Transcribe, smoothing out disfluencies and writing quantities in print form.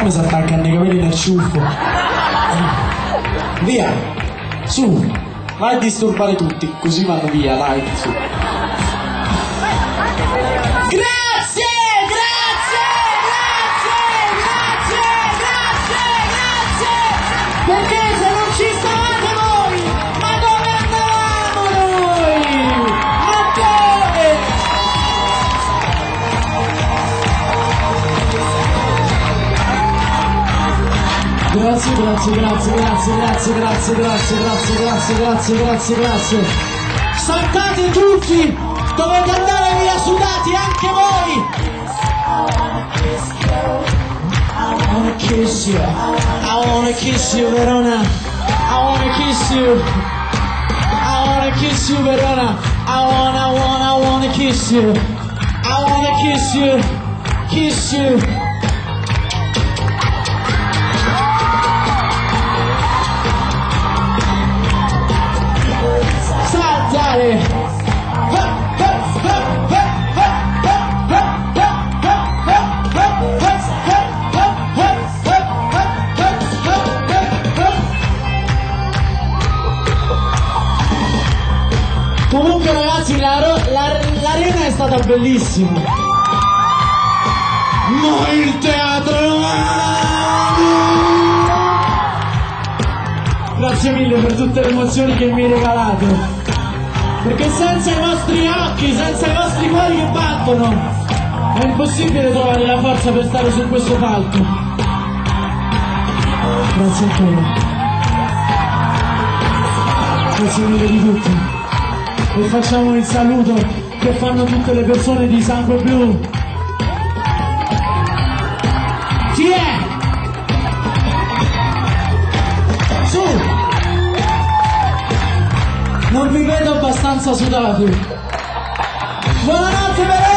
come si attaccano i capelli nel ciuffo. Via, su, vai a disturbare tutti, così vanno via, dai, su. Perché se non ci stavate voi, ma dove andavamo noi? Ma dove? Grazie. Saltate tutti, dovete andare via sudati anche voi. I wanna kiss you, Verona. I wanna kiss you. I wanna kiss you, Verona. I wanna kiss you. I wanna kiss you. Kiss you. Saltare. Comunque ragazzi l'arena è stata bellissima, ma il teatro romano! Grazie mille per tutte le emozioni che mi regalate, perché senza i vostri occhi, senza i vostri cuori che battono è impossibile trovare la forza per stare su questo palco. Grazie ancora, grazie mille di tutti. E facciamo il saluto che fanno tutte le persone di Sangue Blu. Chi è? Su! Non vi vedo abbastanza sudati. Buonanotte.